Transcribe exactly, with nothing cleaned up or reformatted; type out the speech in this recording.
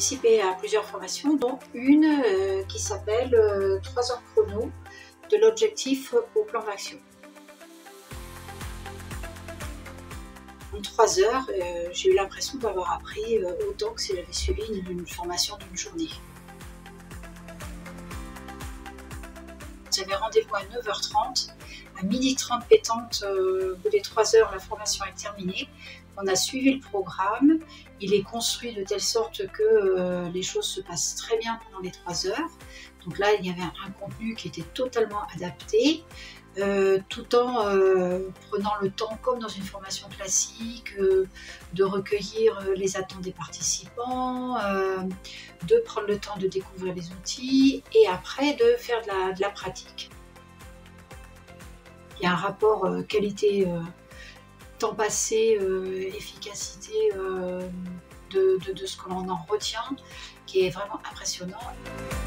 participé à plusieurs formations, dont une euh, qui s'appelle euh, trois heures chrono, de l'objectif au plan d'action. En trois heures, euh, j'ai eu l'impression d'avoir appris euh, autant que si j'avais suivi une, une formation d'une journée. J'avais rendez-vous à neuf heures trente. À midi trente pétante, euh, au bout des trois heures, la formation est terminée. On a suivi le programme. Il est construit de telle sorte que euh, les choses se passent très bien pendant les trois heures. Donc là, il y avait un, un contenu qui était totalement adapté, euh, tout en euh, prenant le temps, comme dans une formation classique, euh, de recueillir les attentes des participants, euh, de prendre le temps de découvrir les outils et après de faire de la, de la pratique. Il y a un rapport euh, qualité euh, temps passé, euh, efficacité euh, de, de, de ce que l'on en retient qui est vraiment impressionnant.